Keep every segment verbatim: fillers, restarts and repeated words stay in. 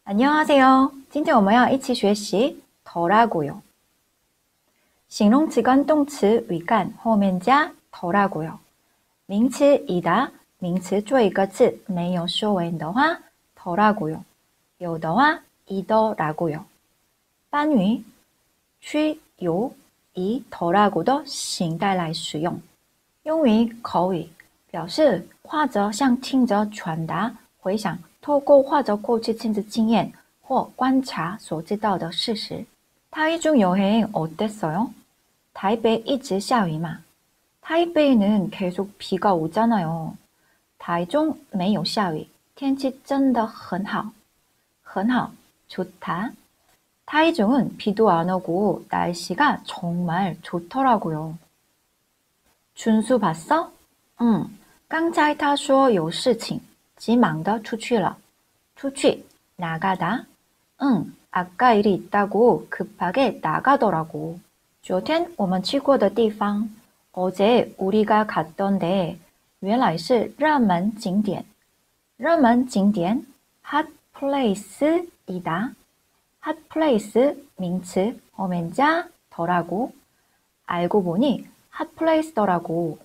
안녕하세요. 今天我们要一起学习 더라고요. 形容词跟动词语干后面加 더라고요. 名词 이다, 名词做一个字没有收尾的话 더라고요. 有的话 이더라고요. 宾语 去有以 더라고 的形态来使用，用于口语，表示或者向听者传达回想透过或者过去亲自经验或观察所知道的事实。台中여행어땠어요？台北一直下雨嘛？台北는 계속 비가 오잖아요。台中没有下雨，天气真的很好。很好，좋다。台中은 비도 안 오고 날씨가 정말 좋더라고요. 준수 봤어? 응, 刚才他说有事情，急忙的出去了。出去, 나가다. 응, 아까 일이 있다고 급하게 나가더라고. 昨天我们去过的地方, 어제 우리가 갔던 데, 原来是热门景点。热门景点, hot place이다. hot place,名词, 后面加 더라고. 알고 보니 hot place더라고.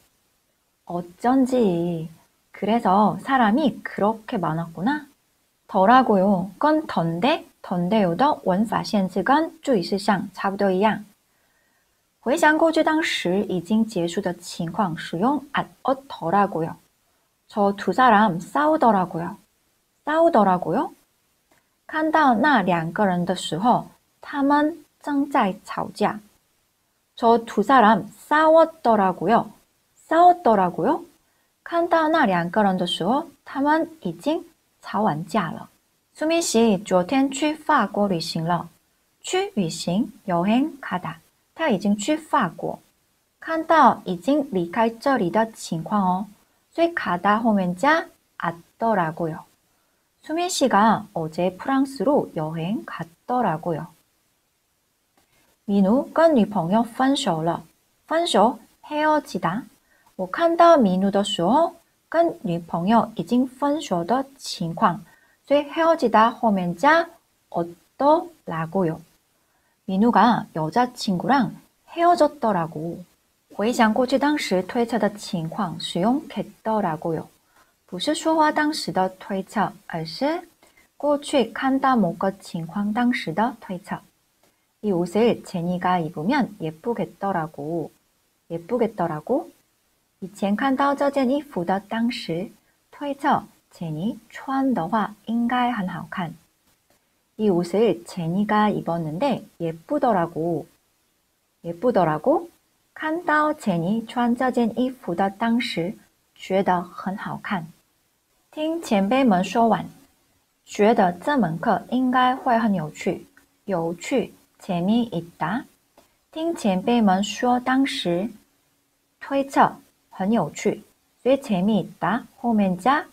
어쩐지, 그래서 사람이 그렇게 많았구나. 더라고요, 跟 던데, 던데요的文法限制跟注意事项差不多一样。回想过去当时已经结束的情况，使用 at 어더라고요. 저 두 사람 싸우더라고요. 싸우더라고요. 看到那两个人的时候，他们正在吵架。저 두 사람 싸웠더라고요. 싸웠더라고요. 看到那两个人的时候，他们已经吵完架了。수민 씨昨天去法国旅行了。去旅行여행 가다。他已经去法国。看到已经离开这里的情况哦，所以가다后面加왔더라고요。수민 씨가 어제 프랑스로 여행 갔더라고요. 민우 跟女朋友分手了。分手 헤어지다。我看到민우的时候，跟女朋友已经分手的情况，所以 헤어지다 后面加 어떠라고요. 민우가 여자친구랑 헤어졌더라고. 回想过去当时推测的情况，使用 겠더라고요。不是说话当时的推测，而是过去看到某个情况当时的推测。이 옷을 제니가 입으면 예쁘겠더라고. 예쁘겠더라고. 以前看到这件衣服的当时推测 제니 穿的话应该很好看。이 옷을 제니가 입었는데 예쁘더라고. 예쁘더라고. 看到 제니 穿这件衣服的当时觉得很好看。听前辈们说完，觉得这门课应该会很有趣。有趣 재미있다。听前辈们说当时推测很有趣，所以 재미있다后面加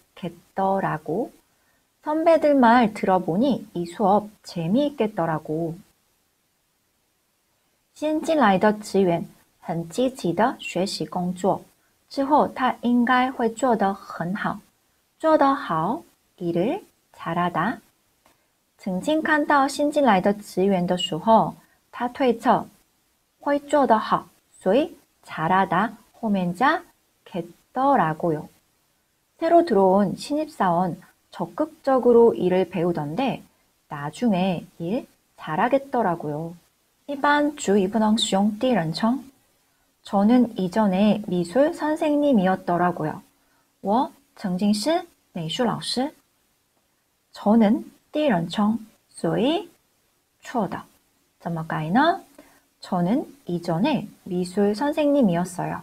겠더라고。선배들 말 들어보니 이 수업 재미있겠더라고。新进来的职员很积极的学习工作，之后他应该会做得很好。做得好 일을 잘하다。曾经看到新进来的职员的时候，他推测会做得好，所以 잘하다后面加 겠더라고요。새로 들어온 신입사원 적극적으로 일을 배우던데 나중에 일 잘하겠더라고요. 一般主语不能使用第人称。 저는 이전에 미술 선생님이었더라고요. 我曾经是美术老师。 저는 第人称，所以错的。怎么改呢？ 저는 이전에 미술 선생님이었어요.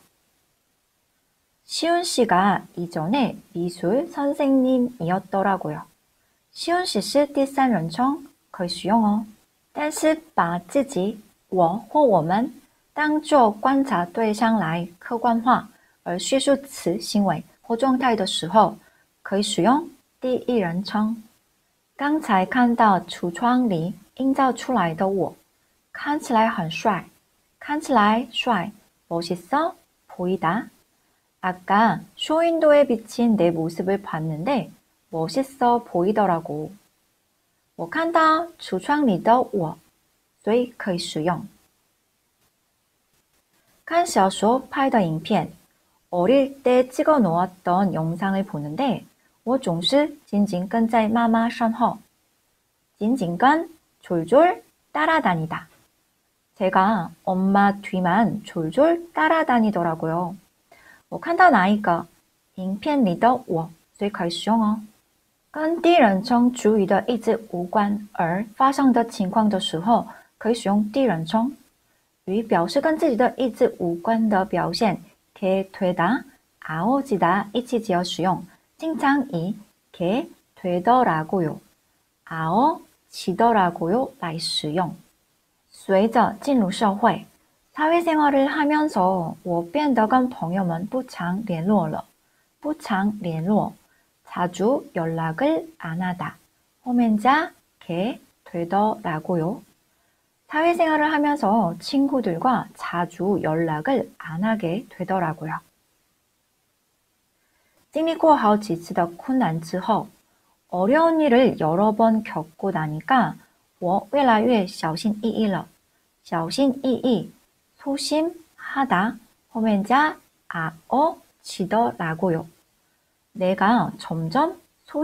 시훈 씨가 이전에 미술 선생님이었더라고요. 시훈 씨是第三人称，可以使用哦。但是把自己我或我们当作观察对象来客观化，而叙述词行为或状态的时候，可以使用第一人称。刚才看到橱窗里映照出来的我，看起来很帅。看起来帅멋있어 보이다. 아까 쇼윈도에 비친 내 모습을 봤는데 멋있어 보이더라고. 我看到橱窗里的我，所以可以使用。看小说拍的影片，어릴 때 찍어 놓았던 영상을 보는데 我总是紧紧跟在妈妈身后。紧紧跟졸졸 따라다니다. 제가 엄마 뒤만 졸졸 따라다니더라고요. 我看到哪一个影片里的我，所以可以使用哦。跟第一人称主语的意志无关而发生的情况的时候，可以使用第一人称。与表示跟自己的意志无关的表现，걔 되다, 아오지다一起只要使用，经常以걔 되더라고요, 아오지더라고요来使用。随着进入社会，사회생활을 하면서 我变得跟朋友们不常联络了，不常联络。 자주 연락을 안 하다. 호면자 걔 되더라고요. 사회생활을 하면서 친구들과 자주 연락을 안 하게 되더라고요. 经历过好几次的困难之后， 어려운 일을 여러 번 겪고 나니까 我越来越小心翼翼了。小心翼翼 소심하다. 호면자 아어지더라고요. 내가 점점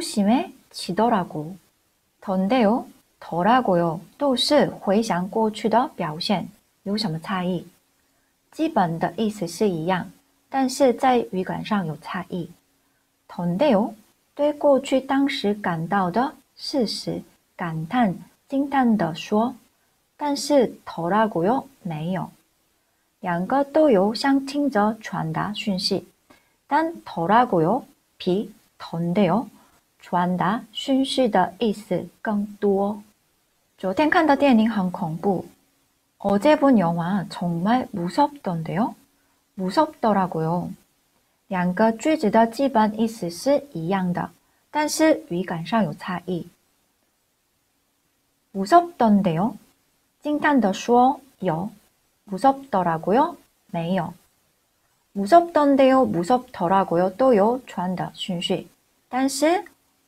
소심해지더라고. 던데요, 더라고요 都是回想过去的表现，有什么差异？基本的意思是一样，但是在语感上有差异。던데요对过去当时感到的事实感叹惊叹地说，但是더라고요没有。两个都有向听者传达讯息，但더라고요比던데요传达讯息的意思更多。昨天看的电影很恐怖。어제 본 영화 정말 무섭던데요? 무섭더라고요. 两个句子的基本意思是一样的，但是语感上有差异。무섭던데요? 惊叹地说有， 무섭더라고요? 没有。무섭던데요, 무섭더라고요 都有传的顺序，但是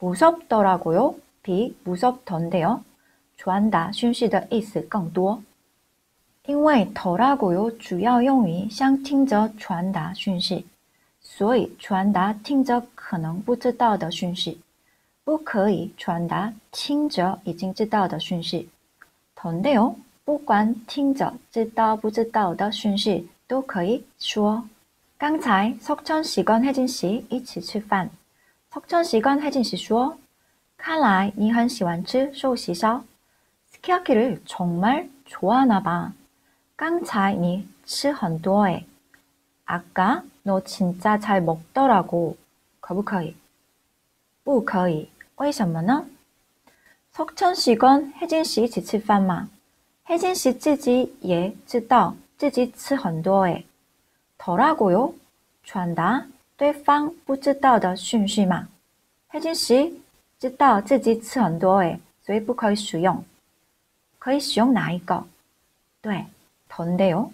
무섭더라고요 比 무섭던데요 传达顺序的意思更多。因为 더라고요 主要用于向听者传达讯息，所以传达听者可能不知道的讯息，不可以传达听者已经知道的讯息。던데요不管听者知道不知道的讯息都可以说。刚才석천 씨跟혜진 씨一起吃饭。석천 씨跟혜진 씨说，看来你很喜欢吃寿喜烧。스키야키를 정말 좋아하나 봐. 刚才你吃很多诶。아까 너 진짜 잘 먹더라고. 可不可以？不可以。为什么呢？석천 씨跟혜진 씨一起吃饭嘛。혜진 씨自己也知道自己吃很多诶。더라고요传达对方不知道的讯息嘛。혜진 씨知道自己吃很多诶，所以不可以使用。可以使用哪一个？对，던데요.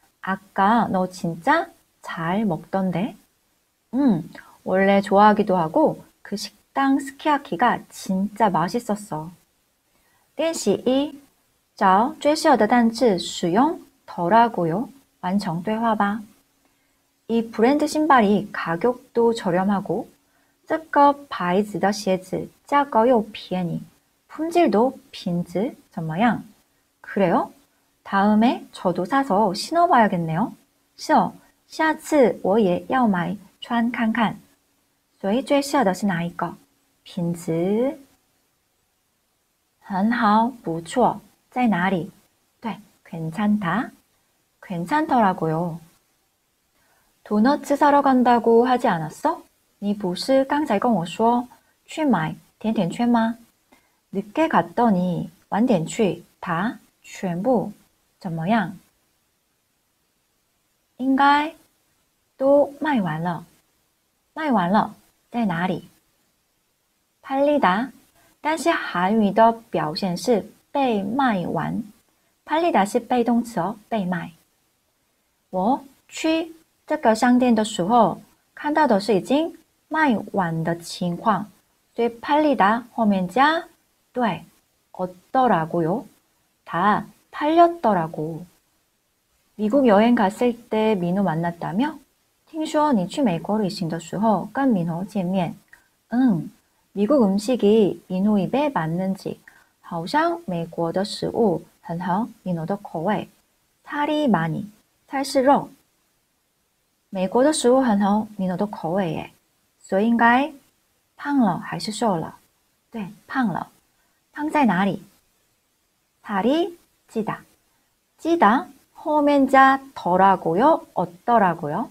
아까 너 진짜 잘 먹던데. 음, 원래 좋아하기도 하고 그 식당 스키야키가 진짜 맛있었어. 练习一，找最适合的单字使用더라고요完成对话吧。이 브랜드 신발이 가격도 저렴하고 这个牌子的鞋子价格又便宜 품질도品质怎么样? 그래요? 다음에 저도 사서 신어봐야겠네요. 是哦，下次我也要买穿看看。所以最适合的是哪一个？品质很好，不错。在哪里？对，괜찮다. 괜찮더라고요. 도너츠 사러 간다고 하지 않았어? 你不是刚才跟我说去买甜甜圈吗？ 늦게 갔더니 晚点去다全部怎么样？应该都卖完了。卖完了在哪里？ 팔리다. 但是韩语的表现是被卖完。팔리다是被动词哦，被卖。我去这个商店的时候看到的是已经卖完的情况，所以팔리다后面加对 없더라고요. 다 팔렸더라고. 미국 여행 갔을 때 민호 만났다며? 听说你去美国旅行的时候跟민호见面. 응, 미국 음식이 민호 입에 맞는지. 好像美国的食物很合민호的口味. 살이 많이, 菜是肉. 美国的食物很合민호的口味耶，所以应该胖了还是瘦了？对，胖了。胖在哪里？ 살이 찌다. 찌다后面加더라고요? 어떠라고요?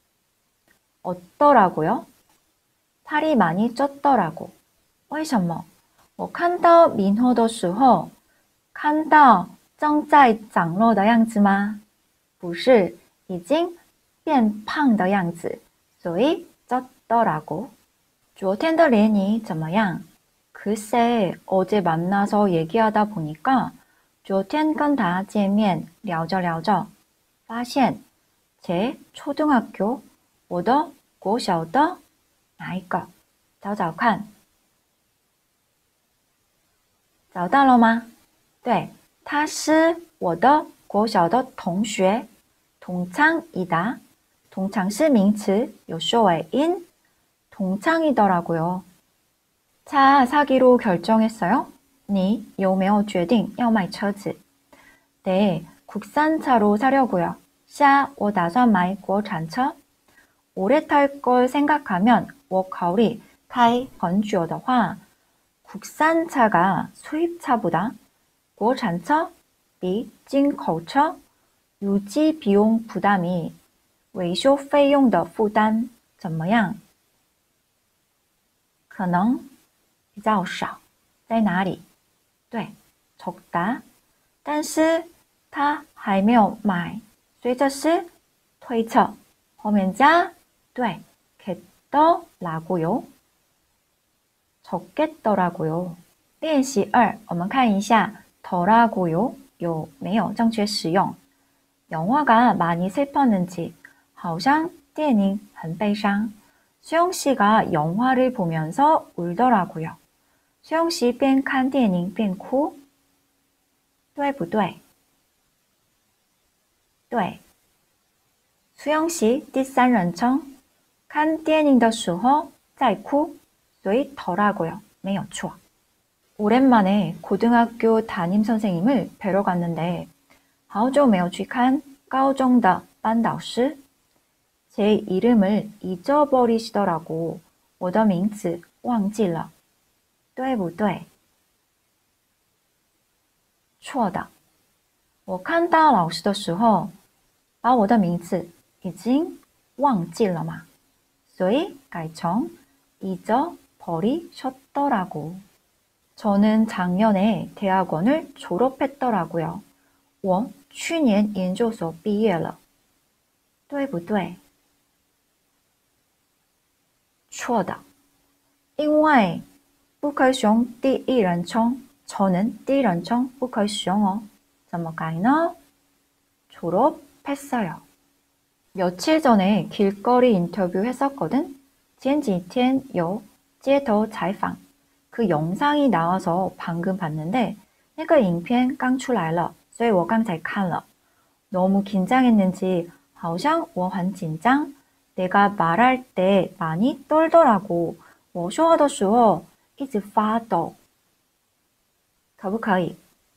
어떠라고요? 살이 많이 쪘더라고. 为什么？我看到민호的时候，看到正在长肉的样子吗？不是，已经变胖的样子，所以쪘더라고. 昨天的联谊怎么样？ 글쎄, 어제 만나서 얘기하다 보니까 昨天跟他见面聊着聊着发现 제 초등학교, 我的国小的哪一个？找找看。找到了吗？对，他是我的国小的同学。동창이다. 동창是名词，有收尾音。동창이더라고요. 차 사기로 결정했어요? 你有没有决定要买车子？ 네, 국산차로 사려고요. 샤, 我打算买国产车. 오래 탈 걸 생각하면 我考虑开很久的话 국산차가 수입차보다 国产车比进口车 유지 비용 부담이 维修费用的负担怎么样？可能比较少。在哪里？对，적다。但是他还没有买，所以这是推测。后面加对，겠더라고요。적겠더라고요。练习二，我们看一下더라고요有没有正确使用。영화가 많이 슬펐는지 好像电影很悲伤. 수영 씨가 영화를 보면서 울더라고요. 수영 씨边看电影边哭对不对？对。수영 씨第三人称看电影的时候在哭所以더라고요没有错。 오랜만에 고등학교 담임선생님을 뵈러 갔는데 好久没有去看高中的班导师 제 이름을 잊어버리시더라고. 我的名字忘记了对不对？错的。我看到老师的时候把我的名字已经忘记了嘛，所以改成잊어버리셨더라고. 저는 작년에 대학원을 졸업했더라고요. 我去年研究所毕业了对不对？错的。因为不可以使用第一人称 저는 第一人称不可以使用哦。怎么改呢？ 졸업했어요. 며칠 전에 길거리 인터뷰 했었거든. 前几天有街头采访 그 영상이 나와서 방금 봤는데 那个影片刚出来了所以我刚才看了 너무 긴장했는지 好像我很紧张 내가 말할 때 많이 떨더라고 我说话的时候一直发抖可不可以？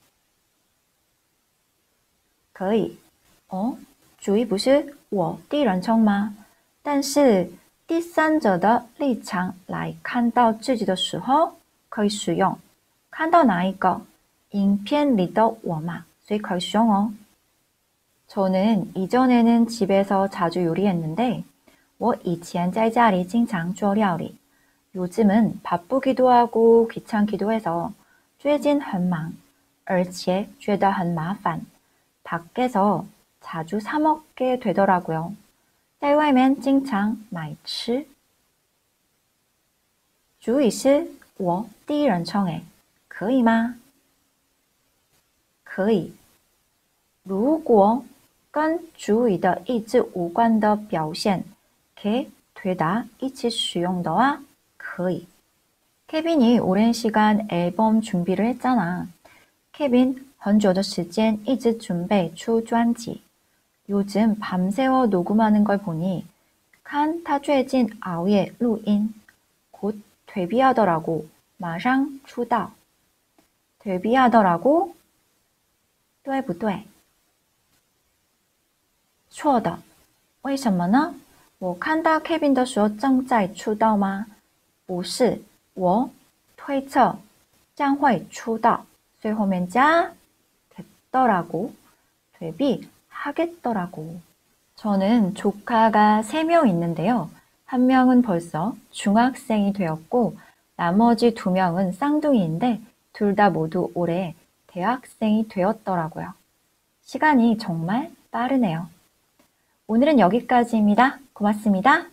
可以。哦，主语不是我第一人称吗？但是第三者的立场来看到自己的时候可以使用。看到哪一个？影片里的我嘛，所以可以使用哦。 저는 이전에는 집에서 자주 요리했는데 我以前在家里经常做料理 요즘은 바쁘기도 하고 귀찮기도 해서 最近很忙而且觉得很麻烦 밖에서 자주 사 먹게 되더라고요. 在外面经常买吃主语是我第一人称诶，可以吗？可以。如果跟主语的意志无关的表现 给되다一起使用的话可以 케빈이 오랜 시간 앨범 준비를 했잖아. 케빈 很久的时间一直准备出专辑. 요즘 밤새워 녹음하는 걸 보니 看他最近熬夜录音. 곧 데뷔하더라고. 马上出道. 데뷔하더라고? 对不对？错的。为什么呢？我看到 Kevin 的时候正在出道吗？不是，我推测将会出道，所以后面加됐더라고, 데뷔하겠더라고. 저는 조카가 세 명 있는데요. 한 명은 벌써 중학생이 되었고 나머지 두 명은 쌍둥이인데 둘 다 모두 올해 대학생이 되었더라고요. 시간이 정말 빠르네요. 오늘은 여기까지입니다. 고맙습니다.